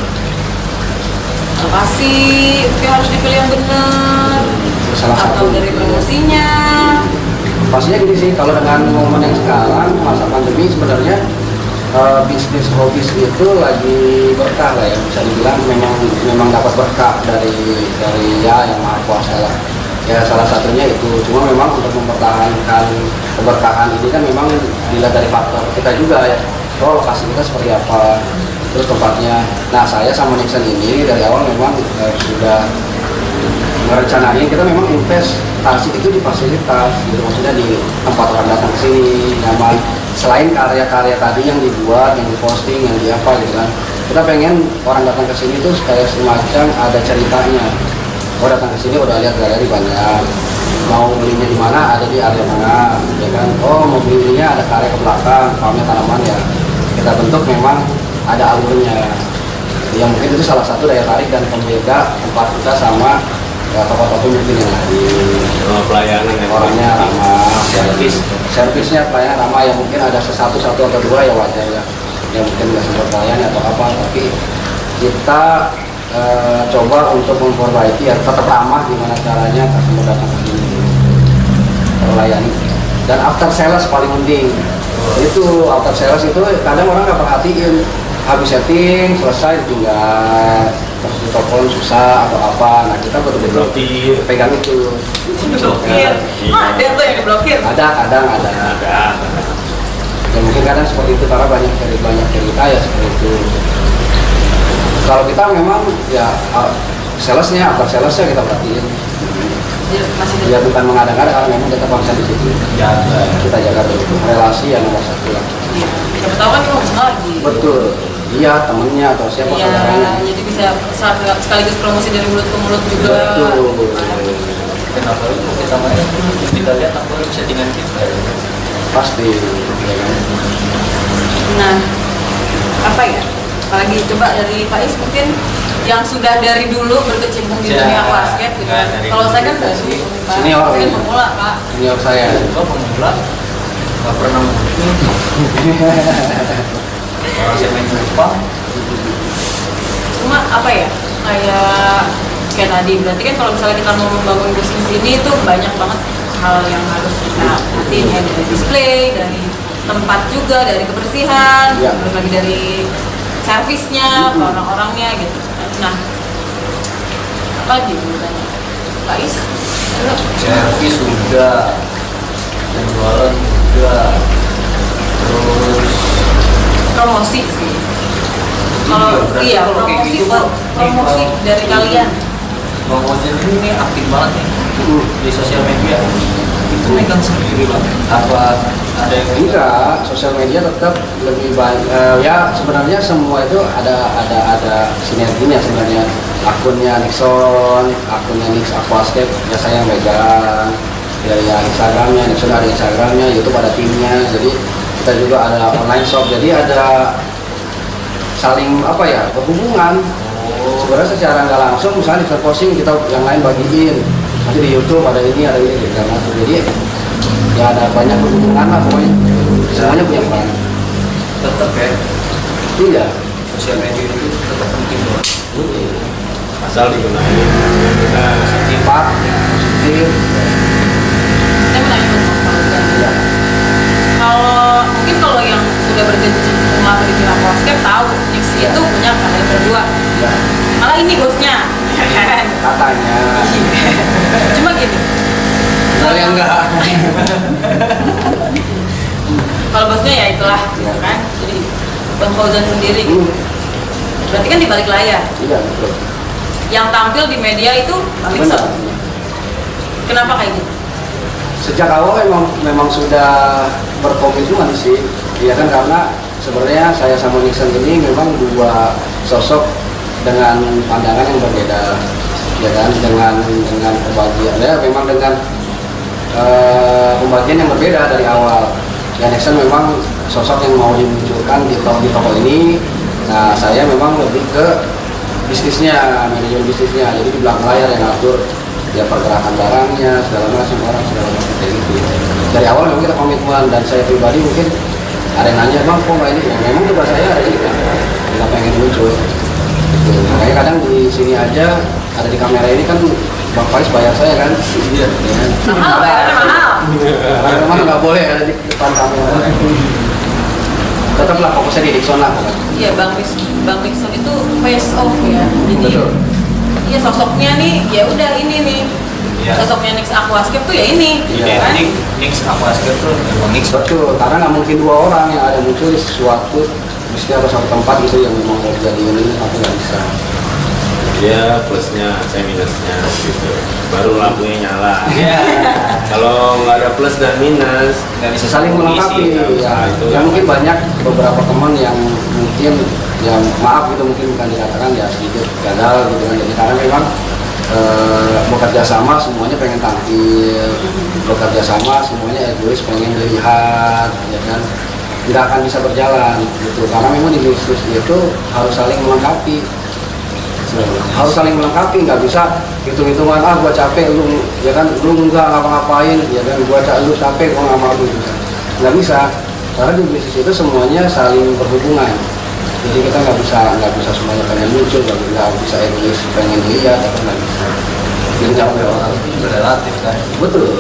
Lokasi mungkin harus dipilih yang benar Salah atau satu dari promosinya. pastinya gini sih, kalau dengan momen yang sekarang masa pandemi sebenarnya bisnis hobis itu lagi berkah lah ya, bisa dibilang memang dapat berkah dari ya yang maha kuasa lah ya, salah satunya itu. Cuma memang untuk mempertahankan keberkahan ini kan memang dilihat dari faktor kita juga ya, lokasi kita seperti apa, terus tempatnya. Nah saya sama Nixon ini dari awal memang sudah merencanain, kita memang investasi itu di fasilitas gitu, maksudnya di tempat orang datang ke sini nyaman. Selain karya-karya tadi yang dibuat, yang diposting, yang di apa gitu kan, kita pengen orang datang ke sini tuh kayak semacam ada ceritanya. Oh datang ke sini udah lihat galeri banyak, mau belinya di mana, ada di area mana, ya kan? Oh mau belinya ada karya ke belakang, pamer tanaman ya. Kita bentuk memang ada alurnya. Ya mungkin itu salah satu daya tarik dan pembeda tempat kita sama ya, toko-toko mungkin yang lain. Pelayanan yang Orangnya ramah, servisnya pelayanan ramah, ya mungkin ada satu atau dua ya wajar ya. Ya mungkin nggak sempat pelayan atau apa, tapi kita coba untuk memperbaiki ya, tetap ramah gimana caranya customer datang ke sini terlayani. Dan after sales paling penting. Itu after sales itu kadang orang nggak perhatiin, habis setting selesai tinggal terus ditelepon susah atau apa. Nah kita betul-betul pegang itu. Diblokir. Ada tuh yang diblokir. Ada, kadang ada. Ya mungkin kadang seperti itu karena banyak cerita ya seperti itu. Kalau kita memang ya salesnya, after salesnya kita perhatiin. Masih Ya bukan mengada-ngada, karena memang kita konsen di situ. Kita jaga dulu relasi yang nomor satu lah. Iya. Siapa tahu kan mau kesana lagi. Betul. Iya, temennya atau siapa saudaranya. Iya, jadi bisa sekaligus promosi dari mulut ke mulut juga. Betul. Kenapa itu kita main? Kita lihat apa settingan kita. Pasti. Ya kan? Nah, apa ya? Apalagi coba dari Pak Is mungkin yang sudah dari dulu berkecimpung di dunia Aquascape gitu. Kalau saya kan baru, Pak. Senior. Saya kan pemula, Pak. Senior saya. Kalau pemula nggak pernah mungkin. Orang saya main Jepang. Cuma apa ya? Kayak tadi berarti kan kalau misalnya kita mau membangun bisnis ini itu banyak banget hal yang harus kita perhatiin ya, dari display, dari tempat juga, dari kebersihan, Ya. belum lagi dari servisnya, ke orang-orangnya gitu. Nah, apa lagi menurutnya? Pak Is? Servis sudah, penjualan juga, terus Promosi sih. Kalau berarti iya, kalau kayak promosi gitu itu kan, promosi nih, dari kalian. Bang Ojek ini aktif banget nih di sosial media. Itu megang sendiri bang. Apa ada yang Enggak, sosial media tetap lebih banyak. Ya sebenarnya semua itu ada sinerginya sebenarnya. Akunnya Nixon, akunnya Nix Aquascape, ya saya yang megang. Ya Instagramnya, Nixon ada Instagramnya, YouTube ada timnya. Jadi kita juga ada online shop. Jadi ada saling apa ya, berhubungan. Sebenarnya secara nggak langsung, misalnya kita posting, kita yang lain bagiin. Nanti di YouTube ada ini gitu. Jadi ya ada banyak hubungan lah pokoknya, semuanya punya peran. tetap ya Iya. sosial media itu tetap penting loh. asal digunakan Sifat yang positif. Saya mau nanya ke Bang Fauzan. Ya. Kalau mungkin kalau yang visi itu punya kalian berdua. Ya, Malah ini bosnya. katanya. Cuma gini. Saya enggak. Kalau bosnya ya itulah, gitu kan. Jadi Bang Fauzan sendiri. Berarti kan di balik layar. Iya, betul. Yang tampil di media itu Bang Nixon. Benar. Kenapa kayak gitu? Sejak awal memang sudah berkomitmen sih, ya kan, karena sebenarnya saya sama Nixon ini memang dua sosok dengan pandangan yang berbeda, ya kan, dengan pembagian, ya memang dengan pembagian yang berbeda dari awal. Ya Nixon memang sosok yang mau dimunculkan di toko ini. Nah saya memang lebih ke bisnisnya, manajemen bisnisnya, jadi di belakang layar yang atur ya pergerakan barangnya, segala macam orang segala macam kayak gitu. Dari awal memang kita komitmen, dan saya pribadi mungkin ada yang nanya, bang kok nggak ini? Ya, memang tugas saya ada ini kan, kita pengen muncul. Gitu. Makanya kadang di sini aja ada di kamera ini kan Bang Faiz bayar saya kan. Iya. Mahal, bayarnya mahal. Karena memang nggak boleh ada di depan kamera. Tetaplah fokusnya di Nixon lah kan. Iya, Bang Nixon itu face off ya. Jadi Betul. iya sosoknya nih, ya udah ini nih. Iya. Sosoknya Nix Aquascape tuh ya ini. Iya. Kan? Nix Aquascape tuh memang Nix. Betul, karena nggak mungkin dua orang yang ada muncul di sesuatu, mesti ada satu tempat gitu yang memang mau jadi ini, tapi nggak bisa. Dia plusnya, saya minusnya gitu. Baru lampunya nyala. Iya. Kalau nggak ada plus dan minus, Nggak bisa Saling melengkapi, nggak bisa, ya. itu Ya yang mungkin banyak beberapa teman yang mungkin, ya maaf gitu, mungkin bukan dikatakan ya sedikit gagal gitu kan. Jadi karena memang bekerja sama semuanya pengen tampil, bekerja sama semuanya egois pengen dilihat, ya kan, tidak akan bisa berjalan gitu. Karena memang di bisnis itu harus saling melengkapi. Harus saling melengkapi, nggak bisa hitung-hitungan, gua capek, lu ya kan, lu nggak ngapa-ngapain, ya kan, lu capek, gua nggak mau gitu kan. Nggak bisa, karena di bisnis itu semuanya saling berhubungan. Jadi kita nggak bisa semuanya pengen muncul, nggak bisa egois pengen dilihat, atau nggak bisa. Jadi nggak boleh orang relatif kan. betul.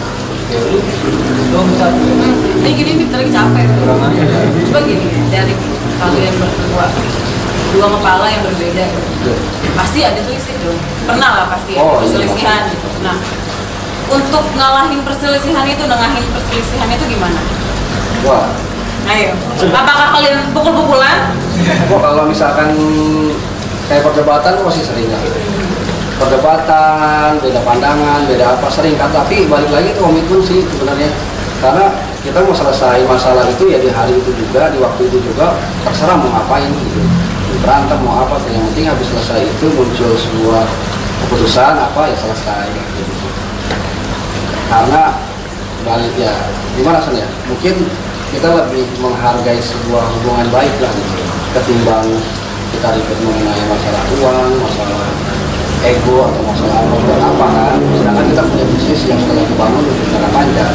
Ini gini nih, lagi capek. Coba gini, dari kalian berdua, dua kepala yang berbeda, pasti ada selisih dong. Pernah lah pasti ada Oh, iya. perselisihan gitu. Nah, untuk ngalahin perselisihan itu, nengahin perselisihan itu gimana? Wah, Ayo, apakah kalian pukul-pukulan? kalau misalkan kayak perdebatan tuh masih sering ya. Perdebatan, beda pandangan, beda apa sering kan, tapi balik lagi itu komitmen sih sebenarnya. Karena kita mau selesai masalah itu ya di hari itu juga, di waktu itu juga, terserah mau ngapain gitu. Berantem mau apa, yang penting habis selesai itu muncul sebuah keputusan apa ya selesai gitu. Karena balik ya gimana ya, mungkin kita lebih menghargai sebuah hubungan baik lah gitu, ketimbang kita ribet mengenai masalah uang, masalah ego atau masalah apa kan. Sedangkan kita punya bisnis yang sudah dibangun untuk jangka panjang.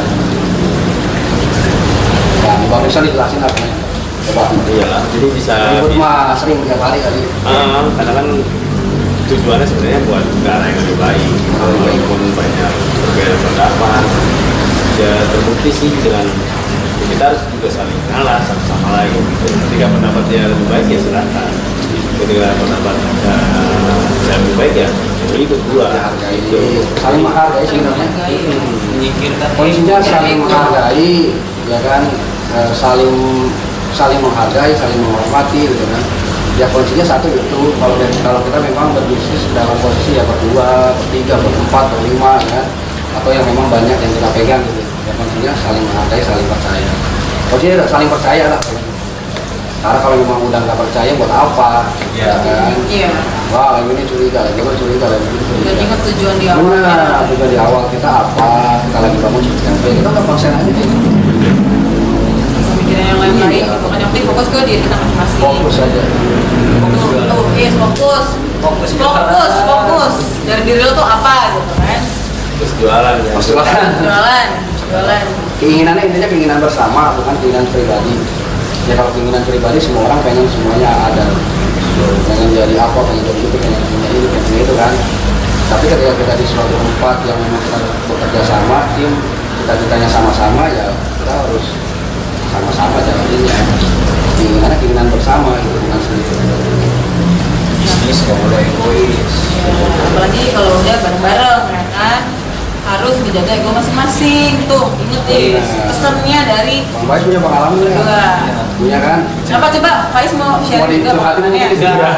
Nah, Bang bisa dijelasin apa ya? Coba. iyalah. Jadi bisa. Ribut mah sering tiap hari kali. Karena kan tujuannya sebenarnya buat negara yang lebih baik. Walaupun banyak perbedaan pendapat, ya terbukti sih dengan kita harus juga saling ngalah satu sama lain. Ketika pendapat dia lebih baik ya silakan. Ketika pendapat saya lebih baik ya jadi berdua. Dihargai, Gitu. saling menghargai sih sebenarnya. Menyingkirkan Kuncinya saling menghargai, ya kan, saling menghargai, saling menghormati gitu kan. Ya kuncinya satu itu, kalau kita memang berbisnis dalam posisi ya berdua, bertiga, berempat, berlima ya kan, atau yang memang banyak yang kita pegang gitu. Ya kuncinya saling menghargai, saling percaya. Kuncinya saling percaya lah. Karena kalau memang udah nggak percaya buat apa, Iya. ya kan? Iya. Wah ini curiga, lagi curiga, lagi curiga. Udah ingat tujuan di awal. Benar, juga di awal kita apa, kita lagi bangun seperti kita nggak konsen aja gitu. Mikirin yang lain-lain Iya. gitu kan. Yang penting fokus ke diri kita masing-masing. Fokus aja. Fokus. Dari diri lo tuh apa gitu kan? Terus jualan ya. Jualan. Keinginannya intinya keinginan bersama, bukan keinginan pribadi. Ya kalau keinginan pribadi semua orang pengen semuanya ada. Pengen jadi apa, pengen jadi itu, pengen punya ini, pengen itu kan. Tapi ketika kita di suatu tempat yang memang kita bekerja sama, tim kita sama-sama, ya kita harus sama-sama jalaninnya. Keinginannya keinginan bersama gitu, bukan sendiri. Apalagi kalau udah bareng-bareng ya kan, harus dijaga ego masing-masing tuh. Ingat ya, pesannya dari Bang Faiz punya pengalaman nggak? berdua. Punya kan? Apa coba Faiz mau share juga pengalamannya?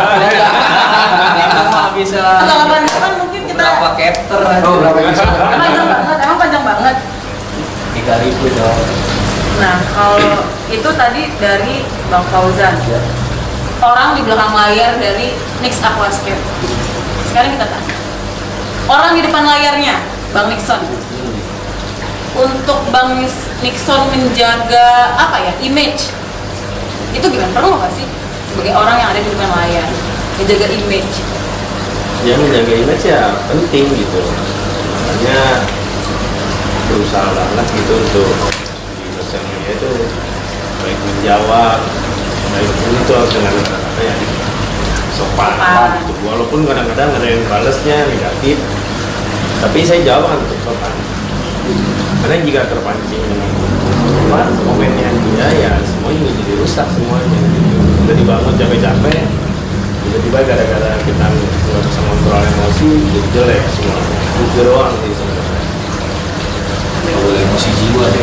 Itu mah bisa Pengalaman itu kan mungkin kita berapa chapter Oh, berapa episode? panjang banget, emang panjang banget. 3.000 dong. Nah, kalau itu tadi dari Bang Fauzan, orang di belakang layar dari Nix Aquascape. Sekarang kita tanya, orang di depan layarnya, Bang Nixon. Untuk Bang Nixon menjaga apa ya, image, itu gimana? Perlu nggak sih sebagai orang yang ada di depan layar menjaga image? Ya menjaga image ya penting gitu, makanya berusaha banget gitu untuk di sosial media itu baik menjawab, baik itu harus dengan kata-kata yang sopan gitu. Walaupun kadang-kadang ada yang balesnya negatif, tapi saya jawab kan tetap sopan. Karena jika terpancing dengan komennya dia, ya semuanya jadi rusak semuanya. Kita dibangun capek-capek, tiba-tiba gara-gara kita nggak bisa kontrol emosi, jadi jelek semuanya. Itu doang sih sebenarnya. Nggak boleh emosi jiwa deh.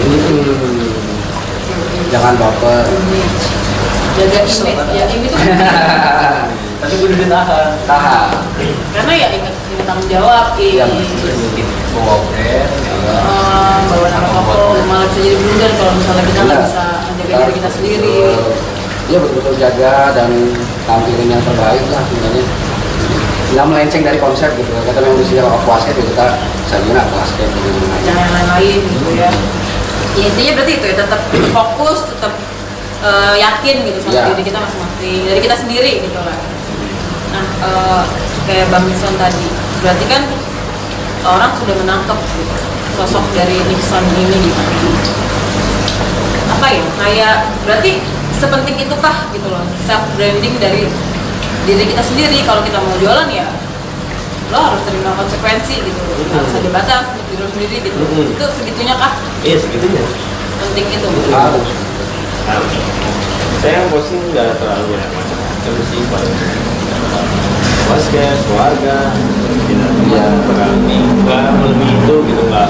Jangan baper. Jaga image, ya image itu penting. Tapi gue udah ditahan. Tahan. Karena ya ingat tanggung jawab, Iya, Mungkin bawa brand, ya. bawa nama toko, malah bisa jadi blunder kalau misalnya kita nggak bisa menjaga diri kita sendiri. Iya betul-betul jaga dan tampilin yang terbaik lah sebenarnya. Nggak melenceng dari konsep gitu. Kita memang di sini Aquascape, kita sajian Aquascape gitu. Jangan yang lain-lain gitu ya. Ya, intinya berarti itu ya, tetap fokus, tetap yakin gitu sama Iya. diri kita masing-masing, dari kita sendiri gitu lah. Nah, kayak Bang Nixon tadi, berarti kan orang sudah menangkap gitu, sosok dari Nixon ini gitu. Apa ya, kayak berarti sepenting itukah gitu loh self branding dari diri kita sendiri. Kalau kita mau jualan ya lo harus terima konsekuensi gitu, harus ada batas untuk diri lo sendiri gitu. Itu segitunya kah Iya segitunya. penting itu? Harus. Nah, saya yang posting nggak terlalu banyak macam-macam sih, paling basket, keluarga, tidak berani, nggak lebih itu gitu, nggak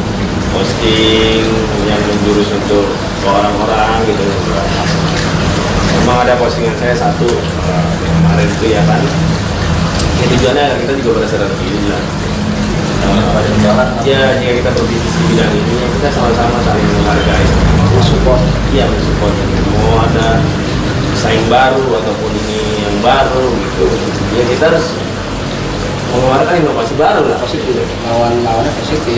posting yang menjurus untuk ke orang-orang gitu. Nggak. Memang ada postingan saya satu kemarin itu ya kan, ya tujuannya agar kita juga berasa diri lah. Pada jalan. Ya jika kita berbisnis di bidang ini, kita sama-sama saling menghargai, Support. iya mensupport. Mau ada pesaing baru ataupun ini yang baru gitu, ya kita harus mengeluarkan inovasi baru lah. Positif. Lawan-lawannya positif.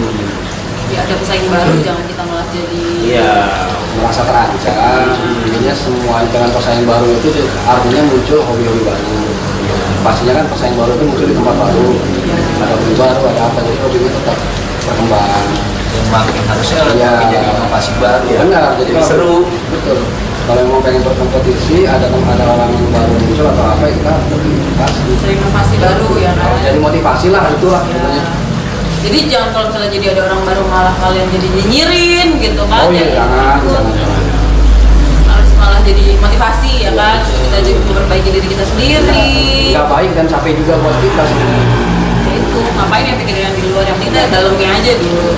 Ya ada pesaing baru, jangan kita malah jadi Iya, Merasa terancam. Jadinya semua dengan pesaing baru itu artinya muncul hobi-hobi baru. Pastinya kan pesaing baru itu muncul di tempat baru. Ada hobi baru, ada apa, jadi hobinya tetap berkembang. Yang makin harusnya Iya. makin jadi inovasi baru. Ya, benar, jadi kalau seru. Betul. Kalau mau pengen berkompetisi, ada orang yang baru muncul atau apa, kita berinovasi. inovasi baru ya kan. Jadi motivasi lah, itulah Ya. sebenarnya. Jadi jangan kalau misalnya jadi ada orang baru malah kalian jadi nyinyirin gitu kan. Oh iya, Jangan jangan, ikut. jangan. Harus malah jadi motivasi ya kan. Terus kita jadi memperbaiki diri kita sendiri. Nggak baik dan capek juga buat kita sebenarnya. Ya itu ngapain yang pikirin yang di luar, yang penting kita dalamnya aja dulu.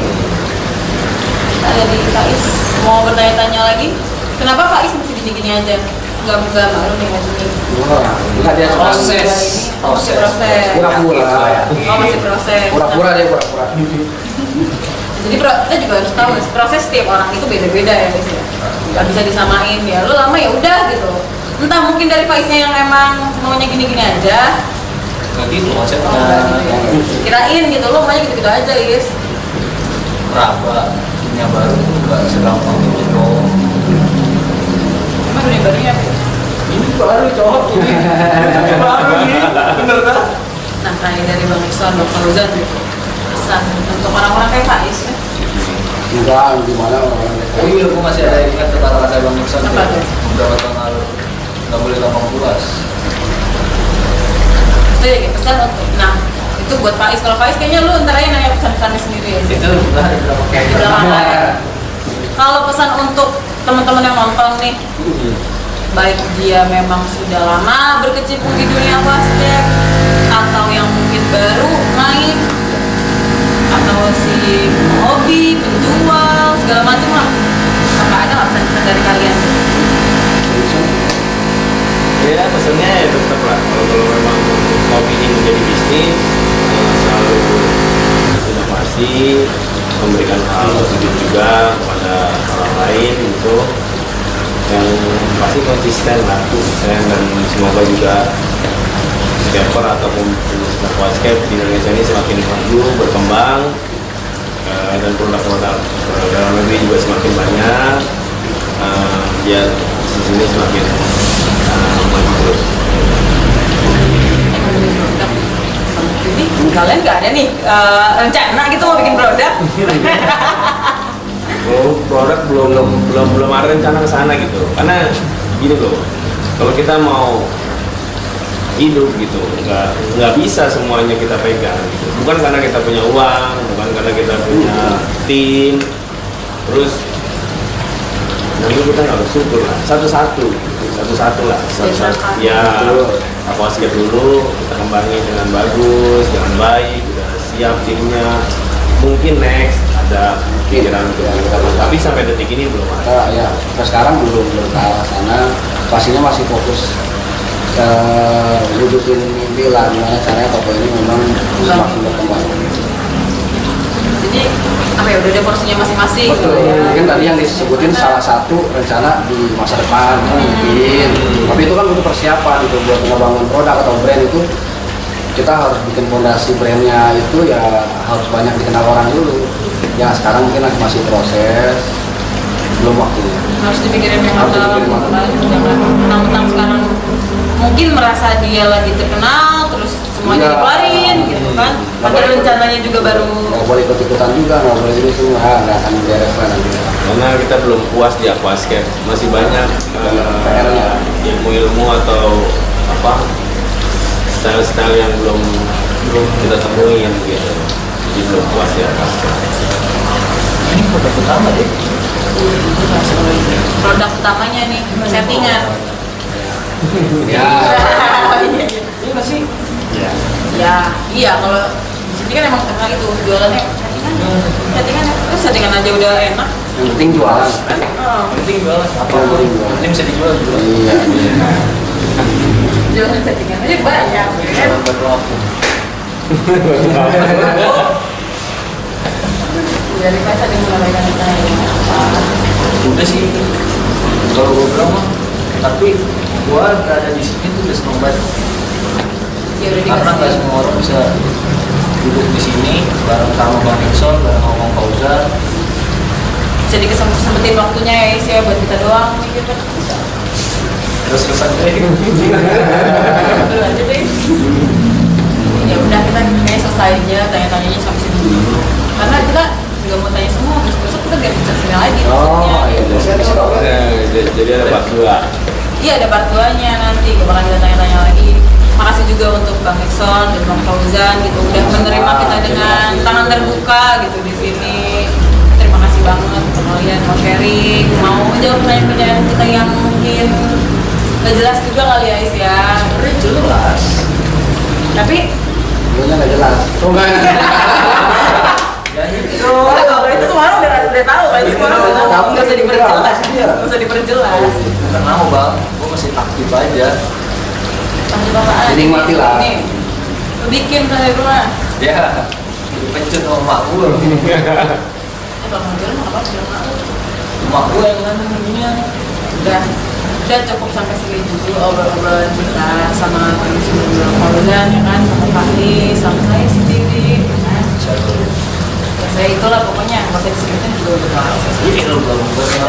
Kita ada di Faiz mau bertanya-tanya lagi. Kenapa Faiz mesti gini-gini aja? Nggak baru nih ngajuin. Wah, enggak dia Proses. Masih proses. Pura-pura. Oh masih proses. Pura-pura dia pura-pura. Jadi kita juga harus tahu proses setiap orang itu beda-beda ya guys ya. Gak bisa disamain ya. Lo lama ya udah gitu. Entah mungkin dari Faiznya yang emang maunya gini-gini aja. Kayak gitu Oh, konsepnya. enggak gitu ya. Kirain gitu lo maunya gitu-gitu aja guys. Meraba dunia baru itu nggak segampang itu dong. Emang dunia barunya apa? Ini baru cowok ini. Ini baru nih. Bener kan? Nah tadi dari Bang Nixon, Bang Fauzan pesan untuk orang-orang kayak Faiz ya. Enggak, gimana orang-orang. Oh iya, aku masih ada ingat kata-kata Bang Nixon Apa tuh? beberapa tahun lalu. Nggak boleh gampang puas. Itu ya kayak pesan untuk, nah itu buat Faiz. Kalau Faiz kayaknya lu ntar aja nanya pesan-pesannya sendiri ya. Itu udah ada berapa Di kayak belakang layar. Kalau pesan untuk teman-teman yang nonton nih, baik dia memang sudah lama berkecimpung di dunia basket atau yang mungkin baru main atau si hobi, penjual, segala macam lah. Apa ada nggak pesan dari kalian? Ya pesannya ya tetap lah, kalau memang hobi ini menjadi bisnis, selalu inovasi, memberikan hal positif juga kepada orang lain gitu, yang pasti konsisten lah, dan semoga juga skater ataupun basket di Indonesia ini semakin maju, berkembang, dan produk-produk dalam negeri juga semakin banyak, biar di sini semakin maju terus. Jadi kalian nggak ada nih rencana gitu mau bikin produk? Produk belum ada rencana ke sana gitu, karena gini loh, kalau kita mau hidup gitu nggak bisa semuanya kita pegang gitu. Bukan karena kita punya uang, bukan karena kita punya tim, terus nanti kita nggak bersyukur lah, satu-satu lah, ya aku basket dulu kita kembangin dengan bagus, dengan baik, udah siap timnya, mungkin next ada pikiran untuk kita, tapi sampai detik ini belum ada. Ya, sampai sekarang belum ke arah sana, pastinya masih fokus wujudin mimpi lah, gimana caranya toko ini memang semakin berkembang. Jadi apa ya, udah ada porsinya masing-masing. Betul, mungkin tadi yang disebutin salah satu rencana di masa depan mungkin, tapi itu kan butuh persiapan gitu, buat ngebangun produk atau brand itu kita harus bikin fondasi brandnya itu ya harus banyak dikenal orang dulu. Ya sekarang mungkin masih proses, belum waktunya. Harus dipikirin yang matang, mentang-mentang sekarang mungkin merasa dia lagi terkenal, terus semuanya dikeluarin gitu kan. Padahal rencananya juga baru. Nggak boleh ikut-ikutan juga, nggak boleh ini semua, nggak akan beres lah nanti. Karena kita belum puas di aquascape, masih banyak ilmu-ilmu atau apa style-style yang belum kita temuin gitu. Jadi belum puas di aquascape. Ini produk utama deh. Produk utamanya nih settingan. Ya. Iya nggak sih? Iya kalau di sini kan emang terkenal itu jualannya settingan terus settingan aja udah enak. Yang penting jualan. Penting jualan. Apa Yang penting jualan. penting bisa dijual juga. Iya. Jualan settingan aja banyak kan. Buat laku. Dari pas ada mulai Udah sih. Kalau gue bilang mah, tapi gue nggak ada di sini tuh udah seneng banget. ya udah Karena nggak dikasih. semua orang bisa duduk di sini bareng sama Bang Nixon, bareng sama Bang Fauzan. Bisa dikesempetin waktunya ya Is, ya buat kita doang nih gitu. Terus kesan deh. Dulu aja deh. Ya udah kita kayak selesai aja tanya-tanyanya sampai sini dulu. Karena kita nggak mau tanya semua, terus besok kita biar bisa sini lagi. Oh, iya. Jadi ada part 2. Iya ada part 2-nya nanti, bakal kita tanya-tanya lagi. Makasih juga untuk Bang Nixon dan Bang Fauzan gitu udah menerima kita dengan tangan terbuka gitu di sini. Terima kasih banget untuk kalian mau sharing, mau menjawab pertanyaan-pertanyaan kita yang mungkin nggak jelas juga kali ya Is ya. Sebenarnya jelas. Tapi Dulunya nggak jelas. Oh nggak. Ya itu. kalau itu semua orang udah tahu kan, semua orang udah tahu, nggak usah diperjelas, Iya. nggak usah diperjelas. Bukan mau bang, gue masih aktif aja. Lanjut apaan? Dinikmati lah. Nih, lu bikin dari rumah. Ya, dipencet sama mak gue. Bang Fauzan mau apa bilang mau? Mak gue yang kan punya. Udah cukup sampai sini dulu obrolan kita sama Bang Fauzan ya kan, sama Fahri, sama saya sendiri. Kan? Ya, saya itulah pokoknya, nggak usah disebutin juga udah tahu. Ini lo belum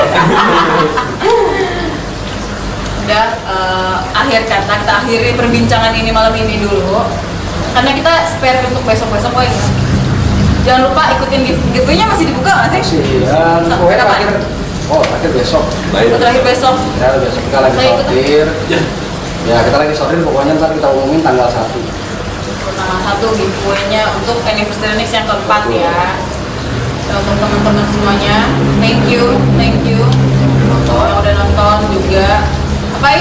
Udah akhir kata kita akhiri perbincangan ini malam ini dulu karena kita spare untuk besok-besok kok ya. Jangan lupa ikutin giveaway-nya masih dibuka nggak sih? Dan Sampai pokoknya kapan? terakhir besok. Oh, terakhir besok. Ya besok kita lagi Saya ikut. sortir. Ya kita lagi sortir, pokoknya ntar kita umumin tanggal 1. Tanggal 1 giveaway-nya untuk anniversary Next yang keempat ya. Dan untuk teman-teman semuanya, thank you yang udah nonton juga. Apa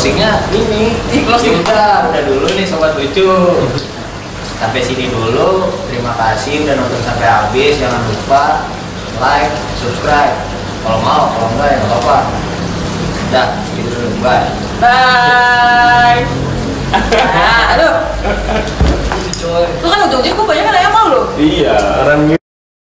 closingnya ini. Closing. Udah dulu nih sobat lucu. Sampai sini dulu. Terima kasih udah nonton sampai habis. Jangan lupa like, subscribe. Kalau mau, kalau enggak ya nggak apa-apa. Udah, gitu dulu. Bye. Bye. Nah, aduh. Coy. Lu kan ujung-ujung gue banyak kan yang mau lu. Iya.